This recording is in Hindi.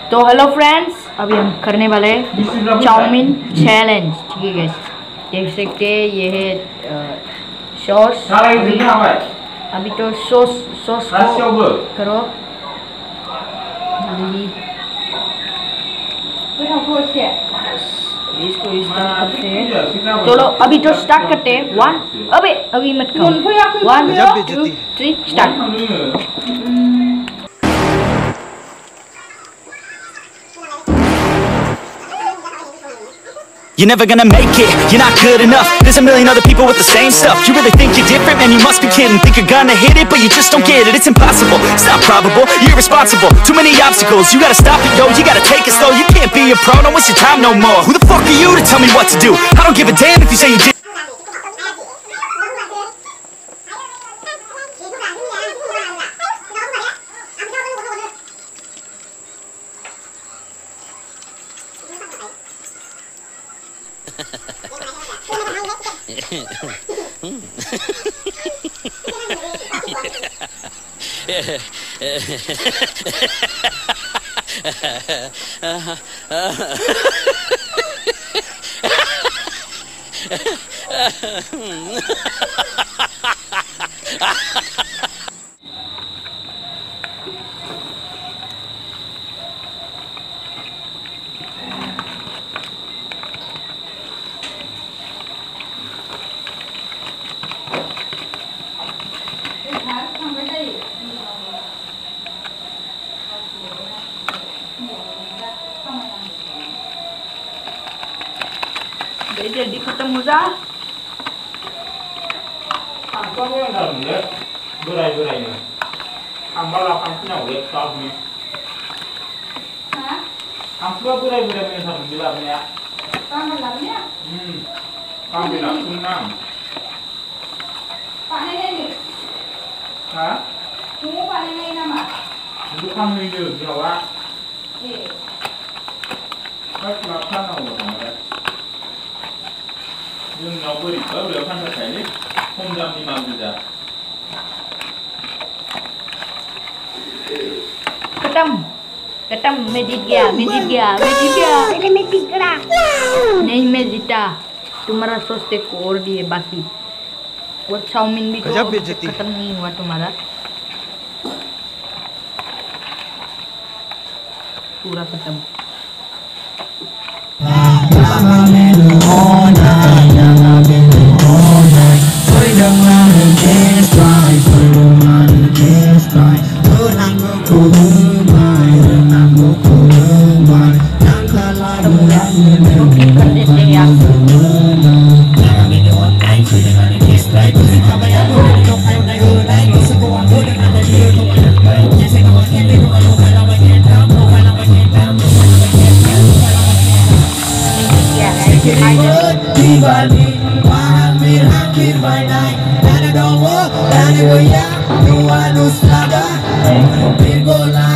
तो हेलो फ्रेंड्स, अभी हम करने वाले हैं चाउमीन चैलेंज। ठीक है, देख सकते हैं ये है सॉस। अभी तो सॉस को करो जल्दी। इसको इस तरह करते हैं। चलो अभी तो स्टार्ट करते हैं। अभी मत करो। 1 2 3 start. You're never gonna make it, you're not good enough. There's a million other people with the same stuff. You really think you're different? Man, you must be kidding. Think you're gonna hit it, but you just don't get it. It's impossible, it's not probable, you're irresponsible. Too many obstacles, you gotta stop it, yo. You gotta take it slow, you can't be a pro. Don't waste your time no more. Who the fuck are you to tell me what to do? I don't give a damn if you say you did. Jadi ketemu dah. Apa yang dalam dia? Berai-berainya. Ambal akan punya web shop ni. Hah? Apa berai-berai ni sama dalamnya? Kamu dalamnya? Kamu nak senang. Pak Nenek ni? Hah? Kamu Pak Nenek nama? Itu kamu itu jawab. Các là khăn nào của thằng đấy. Nhưng nó vừa định bớt được khăn là thấy đấy. Không dám đi làm gì cả. Ketam मैं जीत गया। नहीं मैं जीता। तुम्हारा सोचते को और भी है बाकी। वो चाउमीन भी तो खत्म नहीं हुआ तुम्हारा। पूरा खत्म। Dibanding hampir banyak, dan ada dong, dan ada goyang, dua nus laga, Virgo